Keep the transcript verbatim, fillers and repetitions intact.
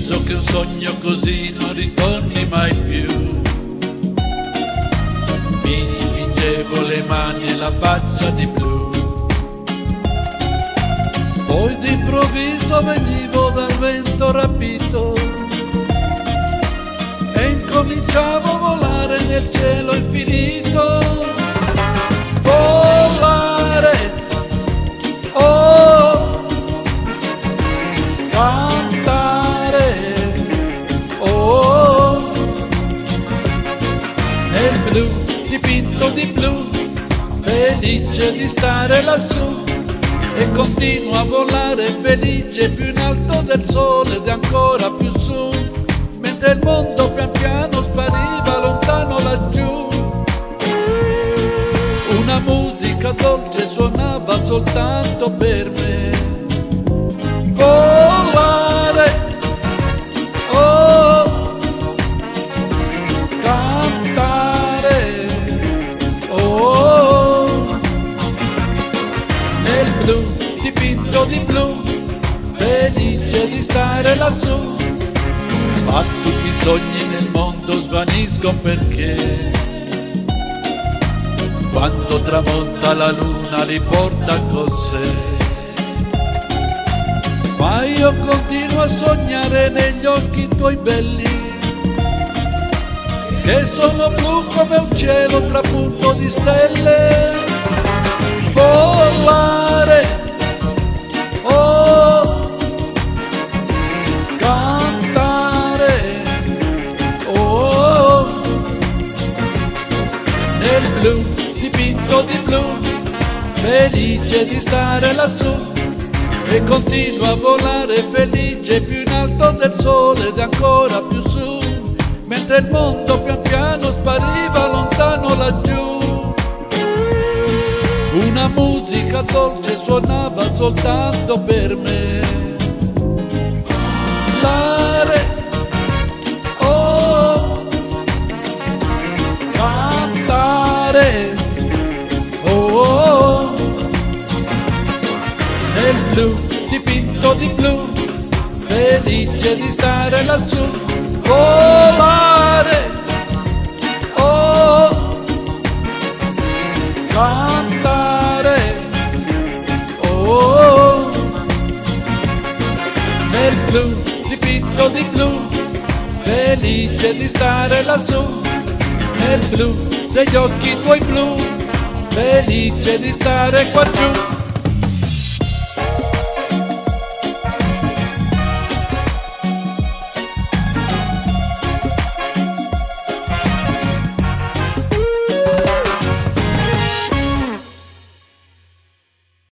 penso che un sogno così non ritorni mai più. Mi dipingevo le mani e la faccia di blu, poi d'improvviso venivo dal vento rapito e incominciavo a volare nel cielo infinito. Volare, oh, cantare, oh, nel blu, dipinto di blu, felice di stare lassù, e continuo a volare felice più in alto del sole ed ancora più su, mentre il mondo pian piano spariva lontano laggiù. Una musica dolce suonava soltanto per me. Volare, oh, cantare, oh, nel blu, dipinto di blu, felice di stare lassù. Ma tutti i sogni nel mondo svaniscono perché quando tramonta la luna li porta con sé. Ma io continuo a sognare negli occhi tuoi belli, che sono blu come un cielo trapunto di stelle. Volare, oh, cantare, oh, nel blu, dipinto di blu, felice di stare lassù, e continuo a volare felice più in alto del sole ed ancora più su, mentre il mondo pian piano spariva lontano laggiù. Una musica dolce suonava soltanto per me. Volare, oh, cantare, oh, nel blu, dipinto di blu, felice di stare lassù. Volare, oh, cantare, oh, nel blu, dipinto di blu, felice di stare lassù, nel blu degli occhi tuoi blu, felice di stare qua giù.